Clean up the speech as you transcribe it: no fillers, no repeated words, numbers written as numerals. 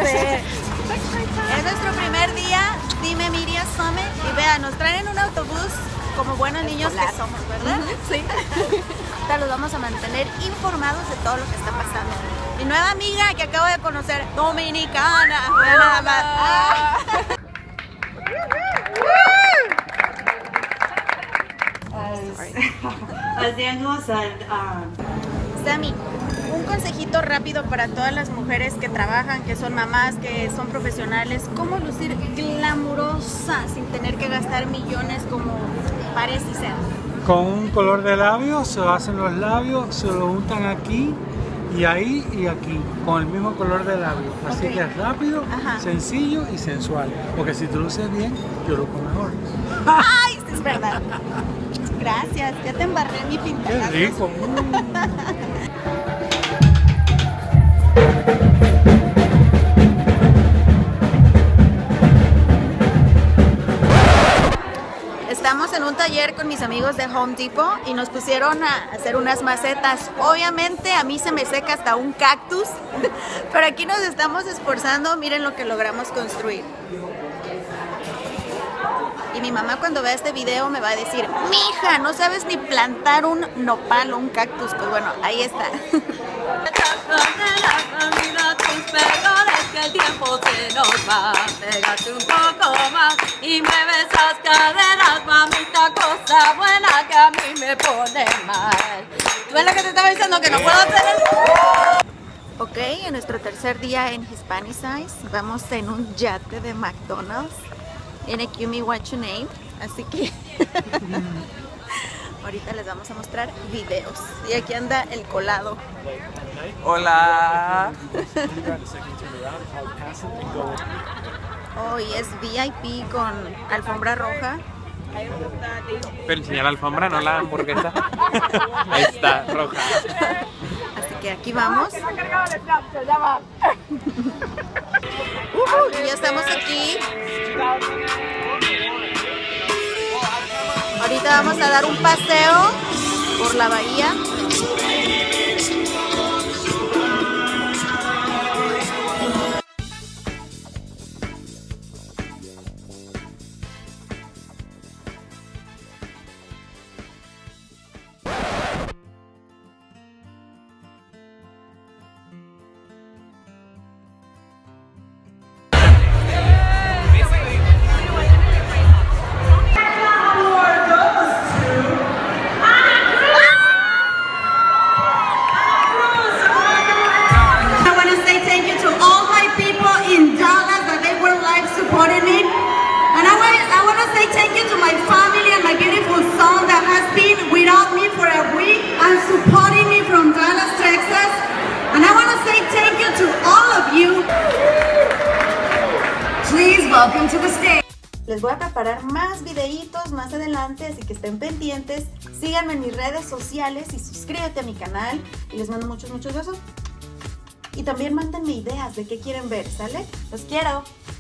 sé. Es nuestro primer día, Dime Media Summit. Y vean, nos traen en un autobús como buenos niños que somos, ¿verdad? Sí. Ahorita los vamos a mantener informados de todo lo que está pasando. Mi nueva amiga que acabo de conocer, dominicana. Vean nada más. Sammy, un consejito rápido para todas las mujeres que trabajan, que son mamás, que son profesionales. ¿Cómo lucir glamurosa sin tener que gastar millones como parece ser? Con un color de labios, se hacen los labios, se lo untan aquí y ahí y aquí, con el mismo color de labios. Así que es rápido, sencillo y sensual. Porque si tú luces bien, yo luzco mejor. ¡Ay! Es verdad. Gracias, ya te embarré en mi pinta. ¡Qué rico! Estamos en un taller con mis amigos de Home Depot y nos pusieron a hacer unas macetas. Obviamente a mí se me seca hasta un cactus, pero aquí nos estamos esforzando. Miren lo que logramos construir. Y mi mamá cuando vea este video me va a decir: mija, no sabes ni plantar un nopal o un cactus. Pues bueno, ahí está. Que el tiempo se nos va, pégate un poco más y mueve esas caderas, mamita, cosa buena que a mí me pone mal. ¿Tú ves lo que te estaba diciendo? Que no puedo hacer el... Ok, en nuestro tercer día en Hispanicize, vamos en un yate de McDonald's en Ekumi What You Name, así que ahorita les vamos a mostrar videos. Y aquí anda el colado. Hola. Hoy es VIP con alfombra roja. Pero enseñar la alfombra, no la hamburguesa. Ahí está, roja. Así que aquí vamos. Ya estamos aquí. Ahorita vamos a dar un paseo por la bahía. Supporting me from Dallas, Texas, and I want to say thank you to all of you. Please welcome to the stage. Les voy a preparar más videitos más adelante, así que estén pendientes. Síganme en mis redes sociales y suscríbete a mi canal. Y les mando muchos besos. Y también mándenme ideas de qué quieren ver, ¿sale? Los quiero.